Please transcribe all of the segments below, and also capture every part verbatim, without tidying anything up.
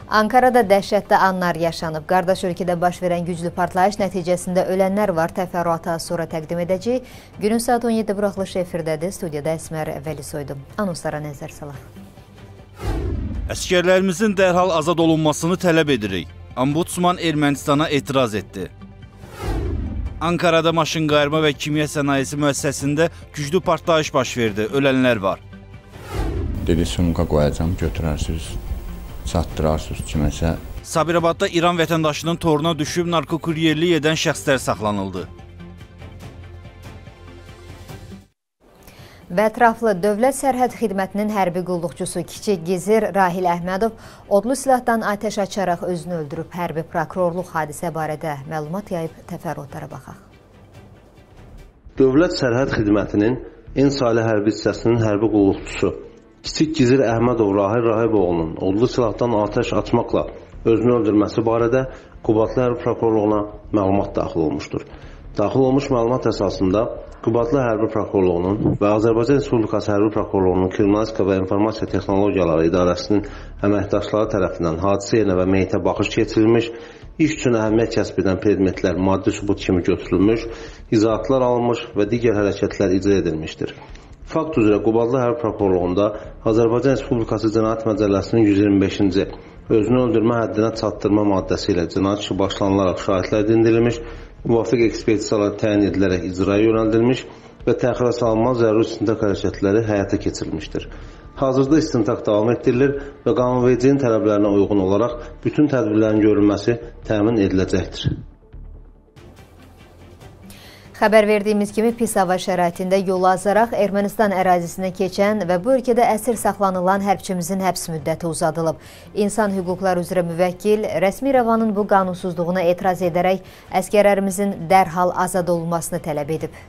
Ankara'da dəhşətli anlar yaşanıb. Qardaş ölkədə baş verən güclü partlayış nəticəsində ölənlər var. Təfərrüatı sonra təqdim edəcək. Günün saat on yeddi buraxılış efirdədir. Studiyada Əsmər Vəlisoydu. Anonslara nəzər salaq. Əskərlərimizin dərhal azad olunmasını tələb edirik. Ombudsman Ermənistana etiraz etdi. Ankara'da maşın qayırma və kimya sənayesi müəssisəsində güclü partlayış baş verdi. Ölənlər var. Dedi, sumka qoyacam, götürərsiniz. Çatdırarsınız kiməsə. Sabirabadda İran vətəndaşının toruna düşüb narkokuryerlik edən şəxslər saxlanıldı. Və ətraflı Dövlət Sərhəd Xidmətinin hərbi qulluqçusu Kiçik Gizir Rahil Əhmədov odlu silahdan atəş açaraq özünü öldürüb. Hərbi prokurorluq hadisə barədə məlumat yayıb, təfərrüatlara baxaq. Dövlət Sərhəd Xidmətinin Ensali hərbi hissəsinin hərbi qulluqçusu Kiçik Gizir Əhmədov Rahil Rahiboğlu'nun odlu silahdan atəş açmaqla özünü öldürməsi barədə Qubadlı Hərbi Prokurorluğuna məlumat daxil olmuşdur. Daxil olmuş məlumat əsasında Qubadlı Hərbi Prokurorluğunun və Azərbaycan Respublikası Hərbi Prokurorluğunun Kriminalistika və İnformasiya Texnologiyaları İdarəsinin əməkdaşları tərəfindən hadisə yerinə və meyitə baxış keçirilmiş, iş üçün əhəmiyyət kəsb edən predmetlər maddi sübut kimi götürülmüş, izahatlar alınmış və digər hərəkətlər icra edilmişdir. Fakt üzrə Qubadlı Hərbi Prokurorluğunda Azərbaycan Respublikası Cinayət Məcəlləsinin yüz iyirmi beşinci özünü öldürmə həddinə çatdırma maddəsi ilə cinayət işi başlanılaraq şahidlər dindirilmiş, müvafiq ekspertizalar təyin edilərək icraya yönəldilmiş və təxirə salınmaz zəruri istintaq hərəkətləri həyata keçirilmişdir. Hazırda istintaq davam etdirilir və qanunvericiliyin tələblərinə uyğun olaraq bütün tədbirlərin görülməsi təmin ediləcəkdir. Xəbər verdiyimiz kimi pis hava şəraitində yolu azaraq Ermənistan ərazisinə keçən və bu ölkədə əsir saxlanılan hərbçimizin həbs müddəti uzadılıb. İnsan hüquqları üzrə müvəkkil rəsmi İrəvanın bu qanunsuzluğuna etiraz edərək əskərlərimizin dərhal azad olunmasını tələb edib.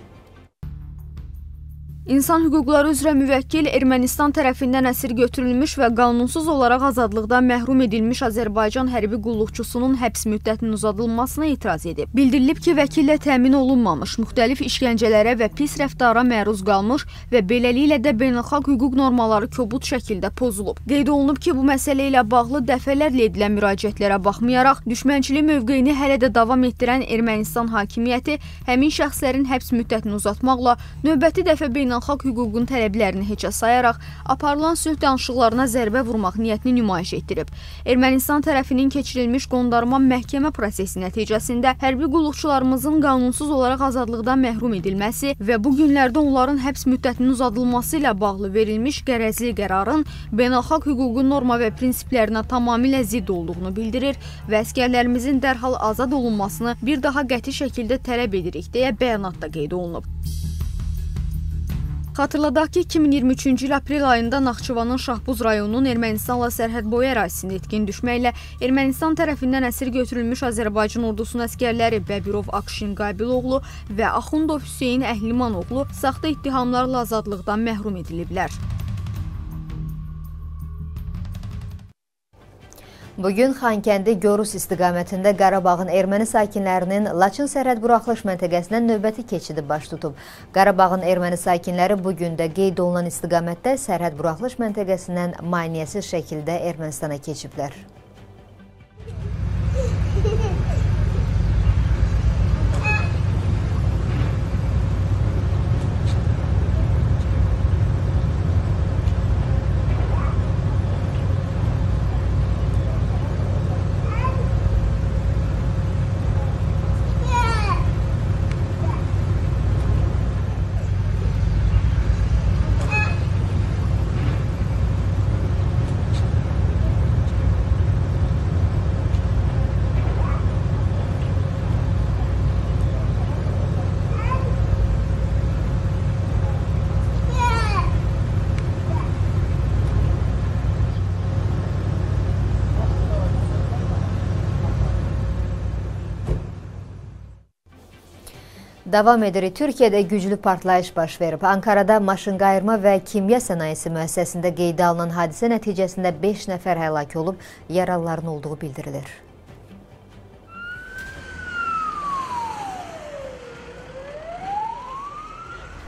İnsan hüquqları üzrə müvəkkil Ermənistan tərəfindən əsir götürülmüş və qanunsuz olaraq azadlıqdan məhrum edilmiş Azərbaycan hərbi qulluqçusunun həbs müddətinin uzadılmasına etiraz edib. Bildirilib ki, vəkillə təmin olunmamış, müxtəlif işgəncələrə və pis rəftara məruz qalmış və beləliklə də beynəlxalq hüquq normaları kobud şəkildə pozulub. Qeyd olunub ki, bu məsələ ilə bağlı dəfələrlə edilən müraciətlərə baxmayaraq, düşmənçilik mövqeyini hələ də davam etdirən Ermənistan hakimiyyəti həmin şəxslərin həbs müddətini uzatmaqla növbəti dəfə beynəlxalq Beynəlxalq hüququn tələblərini heçə sayaraq aparılan sülh danışıqlarına zərbə vurmaq niyyətini nümayiş etdirib. Ermənistan tərəfinin keçirilmiş qondarma məhkəmə prosesi nəticəsində hərbi qulluqçularımızın qanunsuz olaraq azadlıqdan məhrum edilməsi və bu günlərdə onların həbs müddətinin uzadılması ilə bağlı verilmiş qərəzli qərarın beynəlxalq hüququn norma və prinsiplərinə tamamilə zidd olduğunu bildirir və əskərlərimizin dərhal azad olunmasını bir daha qəti şəkildə tələb edirik deyə bəyanatda qeyd olunub. Xatırladaq ki, iki min iyirmi üçüncü il aprel ayında Naxçıvanın Şahbuz rayonunun Ermənistanla sərhəd boyu ərazisində etkin düşməklə Ermənistan tərəfindən əsir götürülmüş Azərbaycan ordusunun əskərləri Bəbirov Akşin Qabiloğlu və Axundov Hüseyin Əhlimanoğlu saxta ittihamlarla azadlıqdan məhrum ediliblər. Bugün Xankəndi Gorus istiqamətində Qarabağın erməni sakinlərinin Laçın sərhəd buraxılış məntəqəsindən növbəti keçidi baş tutub. Qarabağın erməni sakinləri bugün də qeyd olunan istiqamətdə sərhəd buraxılış məntəqəsindən maneəsiz şəkildə Ermənistana keçiblər. Davam edirik. Türkiyədə güclü partlayış baş verib. Ankara'da maşın qayırma və kimya sənayesi müəssisəsində qeydə alınan hadisə nəticəsində beş nəfər həlak olub, yaralıların olduğu bildirilir.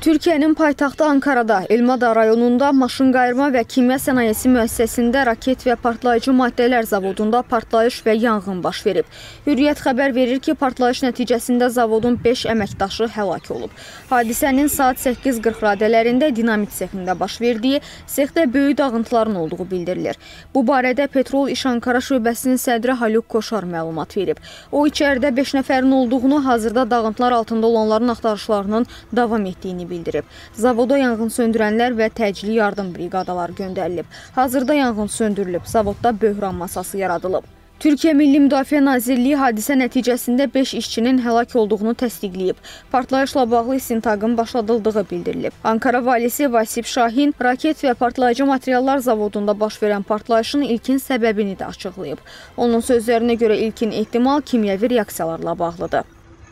Türkiyənin paytaxtı Ankarada, Elmada rayonunda maşınqayırma və kimya sənayesi müəssisəsində raket və partlayıcı maddələr zavodunda partlayış və yanğın baş verib. Hürriyyət xəbər verir ki, partlayış nəticəsində zavodun beş əməkdaşı həlak olub. Hadisənin saat səkkiz qırx radələrində dinamit sexində baş verdiyi, sexdə böyük dağıntıların olduğu bildirilir. Bu barədə Petrol İş Ankara şöbəsinin sədri Haluk Koşar məlumat verib. O, içəridə beş nəfərin olduğunu, hazırda dağıntılar altında olanların axtarışlarının davam etdiyini bildirib. Zavoda yanğın söndürənlər və təcili yardım briqadaları göndərilib. Hazırda yanğın söndürülüb, zavodda böhran masası yaradılıb. Türkiyə Milli Müdafiə Nazirliyi hadisə nəticəsində beş işçinin həlak olduğunu təsdiqləyib. Partlayışla bağlı istintaqın başladıldığı bildirilib. Ankara valisi Vasif Şahin raket və partlayıcı materiallar zavodunda baş verən partlayışın ilkin səbəbini də açıqlayıb. Onun sözlərinə görə ilkin ehtimal kimyəvi reaksiyalarla bağlıdır.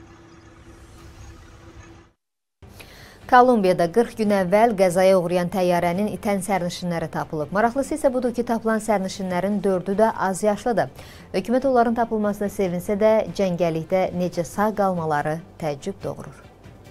Kolumbiyada qırx gün əvvəl qəzaya uğrayan təyyarənin itən sərnişinləri tapılıb. Maraqlısı isə budur ki, tapılan sərnişinlərin dördü də az yaşlıdır. Hökumət onların tapılmasına sevinsə də, cəngəllikdə necə sağ qalmaları təəccüb doğurur.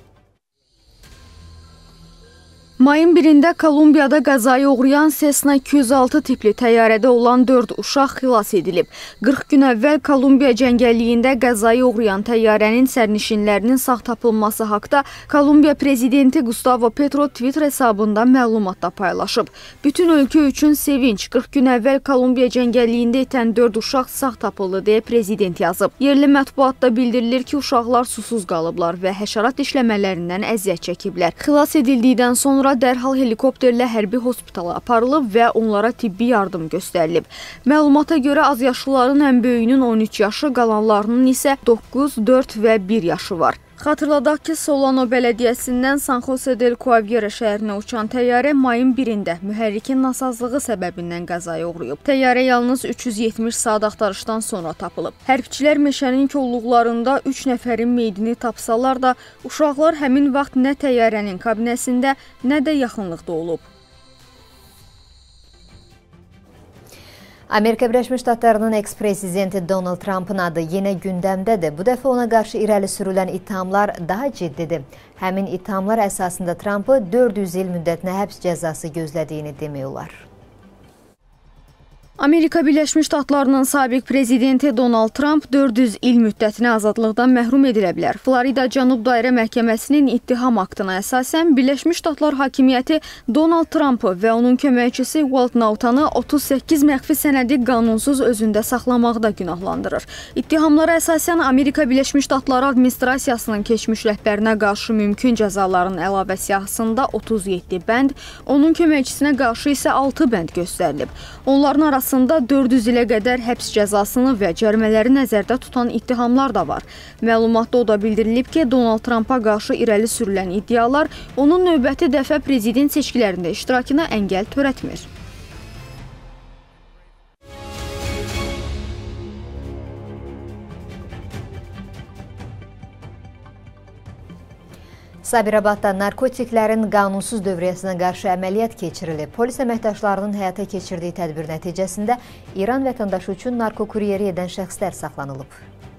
Mayın birində Kolumbiyada qəzaya uğrayan Cessna iki yüz altı tipli təyyarədə olan dörd uşaq xilas edilib. qırx gün əvvəl Kolumbiya cəngəlliyində qəzaya uğrayan təyyarənin sərnişinlərinin sağ tapılması haqda Kolumbiya prezidenti Gustavo Petro Twitter hesabında məlumat da paylaşıb. Bütün ölkə üçün sevinç, qırx gün əvvəl Kolumbiya cəngəlliyində itən dörd uşaq sağ tapıldı deyə prezident yazıb. Yerli mətbuatda bildirilir ki, uşaqlar susuz qalıblar və həşərat dişləmələrindən əziyyət çəkiblər. Xilas edildikdən sonra dərhal helikopterlə hərbi hospitala aparılıb və onlara tibbi yardım göstərilib. Məlumata görə azyaşlıların ən böyüyünün on üç yaşı, qalanlarının isə doqquz, dörd və bir yaşı var. Xatırladaq ki, Solano bələdiyyəsindən San Jose del Coaviera şəhərinə uçan təyyarə mayın birində mühərrikin nasazlığı səbəbindən qəzaya uğrayıb. Təyyarə yalnız üç yüz yetmiş saat axtarışdan sonra tapılıb. Hərbçilər meşənin kolluqlarında üç nəfərin meydini tapsalar da, uşaqlar həmin vaxt nə təyyarənin kabinəsində, nə də yaxınlıqda olub. Amerika Birləşmiş Ştatlarının eks-prezidenti Donald Trump'ın adı yenə gündəmdədir. Bu dəfə ona qarşı irəli sürülən ittihamlar daha ciddidir. Həmin ittihamlar əsasında Trump'ı dörd yüz il müddətinə həbs cəzası gözlədiyini demək olar. Amerika Birləşmiş Ştatlarının sabiq prezidenti Donald Trump dörd yüz il müddətinə azadlıqdan məhrum edilə bilər. Florida Cənub Dairə Məhkəməsinin ittiham aktına əsasən Birləşmiş Ştatlar hakimiyyəti Donald Trump'ı və onun köməkçisi Walt Nautanı otuz səkkiz məxfi sənədi qanunsuz özündə saxlamaqda günahlandırır. İttihamlara əsasən Amerika Birləşmiş Ştatları administrasiyasının keçmiş rəhbərinə qarşı mümkün cəzaların əlavə siyahısında otuz yeddi bənd, onun köməkçisinə qarşı isə altı bənd göstərilib. Onların arasında Arasında dörd yüz ilə qədər həbs cəzasını və cərimələri nəzərdə tutan ittihamlar da var. Məlumatda o da bildirilib ki, Donald Trump'a qarşı irəli sürülən iddialar onun növbəti dəfə prezident seçkilərində iştirakına əngəl törətmir. Sabirabadda narkotiklərin qanunsuz dövriyyəsinə qarşı əməliyyat keçirilib. Polis əməkdaşlarının həyata keçirdiyi tədbir nəticəsində İran vətəndaşı üçün narkokuryeri edən şəxslər saxlanılıb.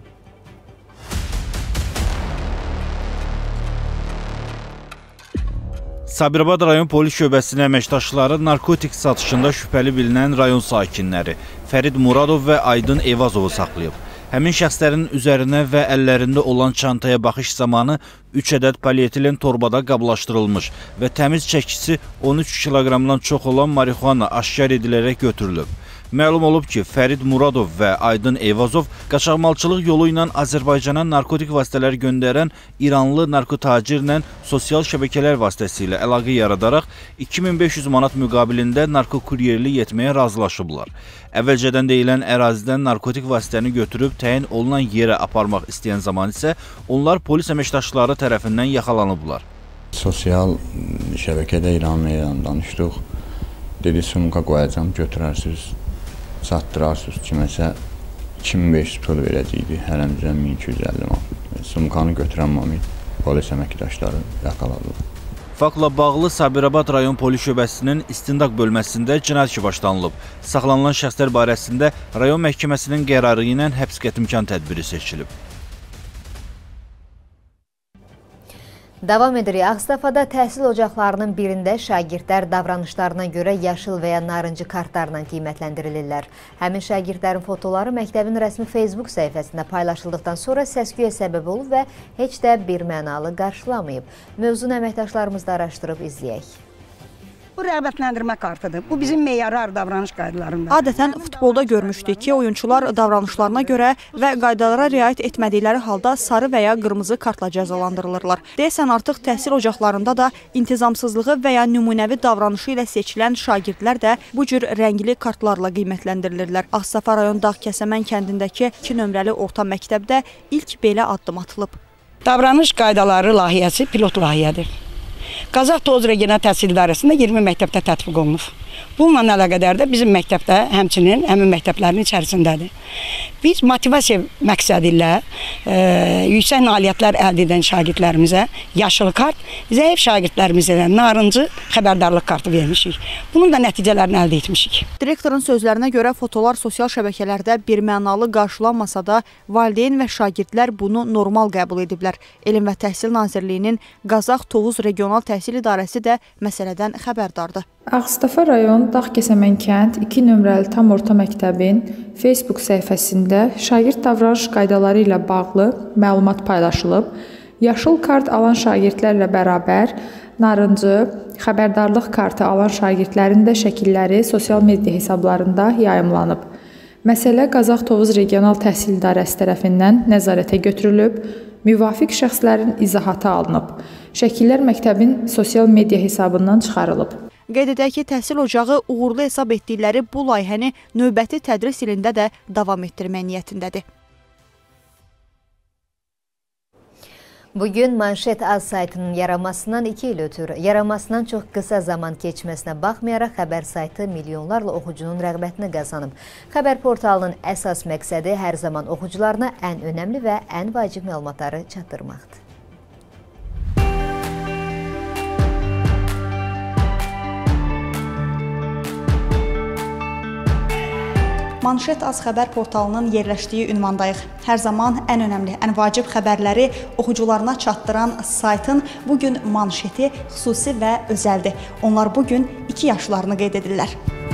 Sabirabad rayon polis şöbəsinin əməkdaşları narkotik satışında şübhəli bilinən rayon sakinləri Fərid Muradov və Aydın Evazovu saxlayıb. Həmin şəxslərin üzərinə və əllərində olan çantaya baxış zamanı üç ədəd polietilen torbada qablaşdırılmış və təmiz çəkisi on üç kiloqramdan çox olan marixuana aşkar edilərək götürülüb. Məlum olub ki, Fərid Muradov və Aydın Evazov qaçaqmalçılıq yolu ilə Azərbaycana narkotik vasitələr göndərən İranlı narkotacirlə sosial şəbəkələr vasitəsilə əlaqə yaradaraq iki min beş yüz manat müqabilində narkokuryerlik etməyə razılaşıblar. Əvvəlcədən deyilən ərazidən narkotik vasitəni götürüb təyin olunan yerə aparmaq istəyən zaman isə onlar polis əməkdaşları tərəfindən yaxalanıblar. Sosial şəbəkədə İranlı ilə danışdıq. Dedi, sumka qoyacam, götürərsiniz. Satdırarsınız kiməsə iki min beş yüz pul verəcəkdi, hələmizdən min iki yüz əlli manat. Sumkanı götürən moment polis əməkdaşları yaxaladılar. Faktla bağlı Sabirabad rayon polis şöbəsinin istintaq bölməsində cinayət işi başlanılıb. Saxlanılan şəxslər barəsində rayon məhkəməsinin qərarı ilə həbs qətimkan tədbiri seçilib. Davam edirik. Ağstafada təhsil ocaqlarının birində şagirdlər davranışlarına görə yaşıl və ya narıncı kartlarla qiymətləndirilirlər. Həmin şagirdlərin fotoları məktəbin rəsmi Facebook səhifəsində paylaşıldıqdan sonra səs-küyə səbəb olub və heç də bir mənalı qarşılamayıb. Mövzunu əməkdaşlarımız da araşdırıb izləyək. Bu rəğbətləndirmə kartıdır. Bu bizim meyarı davranış qaydalarında. Adətən futbolda görmüşdük ki, oyunçular davranışlarına görə və qaydalara riayət etmədikləri halda sarı və ya qırmızı kartla cəzalandırılırlar. Deyəsən artıq təhsil ocaqlarında da intizamsızlığı və ya nümunəvi davranışı ilə seçilən şagirdlər də bu cür rəngli kartlarla qiymətləndirilirlər. Ağstafa rayon Dağkəsəmən kəndindəki iki nömrəli orta məktəbdə ilk belə addım atılıb. Davranış qaydaları layihəsi pilot layihədir. Qazax Tovuz Regional Təhsil İdarəsində iyirmi məktəbdə tətbiq olunub. Bununla əlaqədar da bizim məktəbdə həmçinin həmin məktəblərin içərisindədir. Biz motivasiya məqsədi ilə e, yüksək nailiyyətlər əldə edən şagirdlərimizə yaşıl kart, zəif şagirdlərimizə də narıncı xəbərdarlıq kartı vermişik. Bunun da nəticələrini əldə etmişik. Direktorun sözlərinə görə fotolar sosial şəbəkələrdə birmənalı qarşılanmasa da valideyn və şagirdlər bunu normal qəbul ediblər. Elm və Təhsil Nazirliyinin Qazax Tovuz Regional Təhsil İdarəsi də məsələdən xəbərdardır. Ağstafa rayon Dağkəsəmən kənd iki nömrəli tam orta məktəbin Facebook səhifəsində şagird davranış qaydaları ilə bağlı məlumat paylaşılıb. Yaşıl kart alan şagirdlərlə bərabər narıncı xəbərdarlıq kartı alan şagirdlərin də şəkilləri sosial media hesablarında yayımlanıb. Məsələ Qazax Tovuz Regional Təhsil İdarəsi tərəfindən nəzarətə götürülüb, müvafiq şəxslərin izahatı alınıb. Şəkillər məktəbin sosial media hesabından çıxarılıb. Qeyd edək ki, təhsil ocağı uğurlu hesab etdikləri bu layihəni növbəti tədris ilində də davam etdirmək niyyətindədir. Bugün Manşet Az saytının yaranmasından iki il ötür. Yaranmasından çox qısa zaman keçməsinə baxmayaraq xəbər saytı milyonlarla oxucunun rəğbətini qazanıb. Xəbər portalının əsas məqsədi hər zaman oxucularına ən önəmli və ən vacib məlumatları çatdırmaqdır. Manşet Az xəbər portalının yerləşdiyi ünvandayıq. Hər zaman ən önəmli, ən vacib xəbərləri oxucularına çatdıran saytın bugün manşeti xüsusi və özəldir. Onlar bugün iki yaşlarını qeyd edirlər.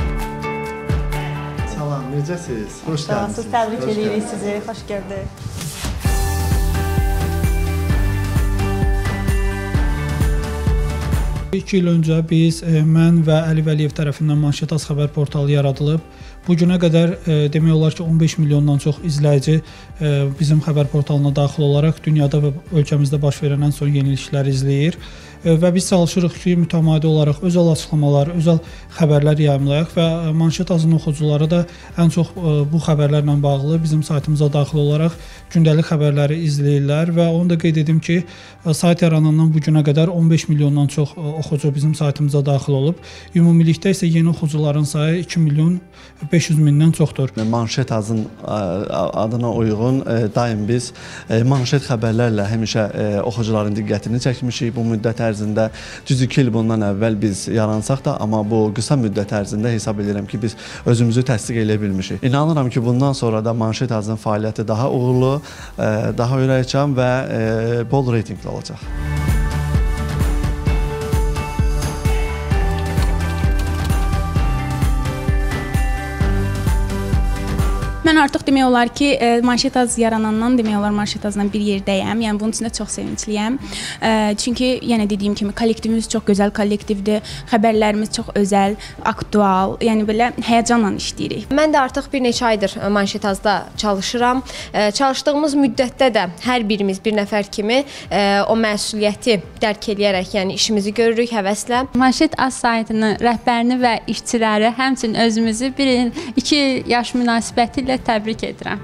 Salam, necəsiniz? Xoş gəldiniz. Təbrik edirik sizi, xoş gördük. İki il öncə biz, mən və Əli Vəliyev tərəfindən Manşet Az xəbər portalı yaradılıb. Bugünə qədər demək olar ki, on beş milyondan çox izləyici bizim xəbər portalına daxil olaraq dünyada və ölkəmizdə baş verən ən son yenilikləri izləyir. Və biz çalışırıq ki, mütəmadi olaraq özəl açıqlamalar, özəl xəbərlər yayımlayaq və Manşet Azın oxucuları da ən çox bu xəbərlərlə bağlı bizim saytımıza daxil olaraq gündəlik xəbərləri izləyirlər və onu da qeyd edim ki, sayt yaranandan bugünə qədər on beş milyondan çox oxucu bizim saytımıza daxil olub. Ümumilikdə isə yeni oxucuların sayı iki milyon beş yüz mindən çoxdur. Manşet Azın adına uyğun daim biz manşet xəbərlərlə həmişə oxucuların diqqətini çəkmişik. Bu müddət ərzində düz iki il bundan əvvəl biz yaransaq da, amma bu qısa müddət ərzində hesab edirəm ki, biz özümüzü təsdiq edə bilmişik. İnanıram ki, bundan sonra da Manşet Azın fəaliyyəti daha uğurlu, daha ürəkçan və bol reytinqli olacaq. Mən artıq demək olar ki, Manşet Az yaranandan demək olar Manşet Azla bir yerdəyəm. Yəni bunun üçün də çox sevincliyəm. Çünki yenə dediyim kimi kollektivimiz çox gözəl kollektivdir. Xəbərlərimiz çox özəl, aktual, yəni belə həyəcanla işləyirik. Mən də artıq bir neçə aydır Manşet Azda çalışıram. Çalışdığımız müddətdə də hər birimiz bir nəfər kimi o məsuliyyəti dərk eləyərək, yəni işimizi görürük həvəslə. Manşet Az saytının rəhbərini və işçiləri, həmçinin özümüzü bir iki yaş münasibəti ilə təbrik edirəm.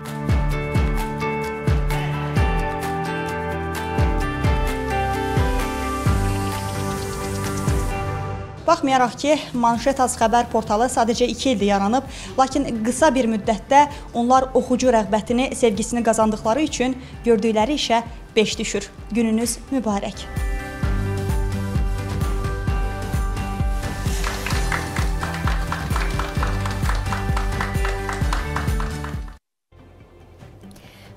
Baxmayaraq ki, Manşet Az xəbər portalı sadəcə iki ildir yaranıb, lakin qısa bir müddətdə onlar oxucu rəğbətini, sevgisini qazandıqları üçün gördükləri işə beş düşür. Gününüz mübarək.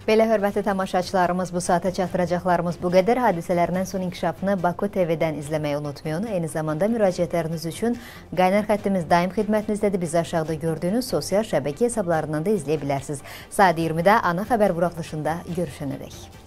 Belə hörmətli tamaşaçılarımız, bu saata çatdıracaqlarımız bu qədər. Hadisələrindən son inkişafını Baku T V-dən izləməyi unutmayın. Eyni zamanda müraciətləriniz üçün qaynar xəttimiz daim xidmətinizdədir. Bizi aşağıda gördüyünüz sosial şəbəkə hesablarından da izləyə bilərsiniz. Saat iyirmidə ana xəbər buraxılışında görüşənədək.